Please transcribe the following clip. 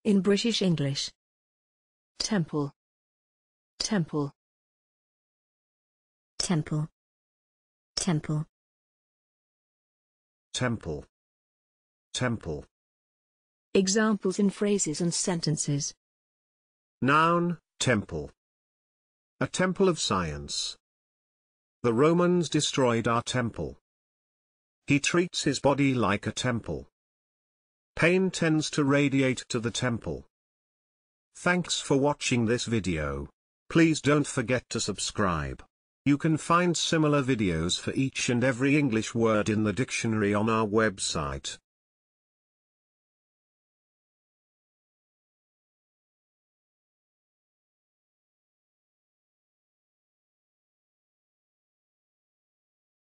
In British English. Temple. Temple. Temple. Temple. Temple. Temple. Examples in phrases and sentences. Noun, temple. A temple of science. The Romans destroyed our temple. He treats his body like a temple. Pain tends to radiate to the temple. Thanks for watching this video. Please don't forget to subscribe. You can find similar videos for each and every English word in the dictionary on our website.